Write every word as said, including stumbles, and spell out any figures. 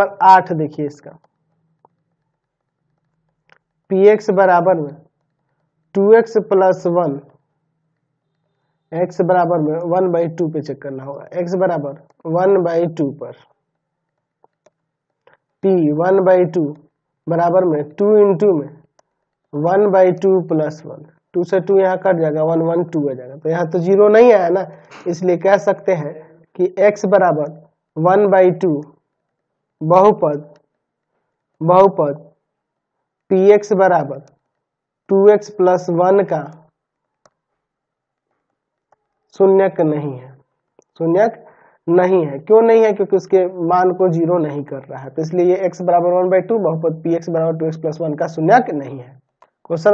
Number आठ देखिए इसका, पी एक्स बराबर में two X plus one, X बराबर में वन बाई टू पे चेक करना होगा, एक्स बराबर वन बाई टू पर पी वन बाई टू बराबर में टू इंटू में one by two plus one, two से टू यहाँ कट जाएगा, वन वन टू आ जाएगा, तो यहाँ तो जीरो नहीं आया ना, इसलिए कह सकते हैं कि x बराबर वन बाई टू बहुपद बहुपद पी एक्स बराबर टू एक्स प्लस वन का शून्यक नहीं है, शून्यक नहीं है। क्यों नहीं है? क्योंकि उसके मान को जीरो नहीं कर रहा है, तो इसलिए ये x बराबर वन बाई टू बहुपद पी एक्स बराबर टू एक्स प्लस वन का शून्यक नहीं है। क्वेश्चन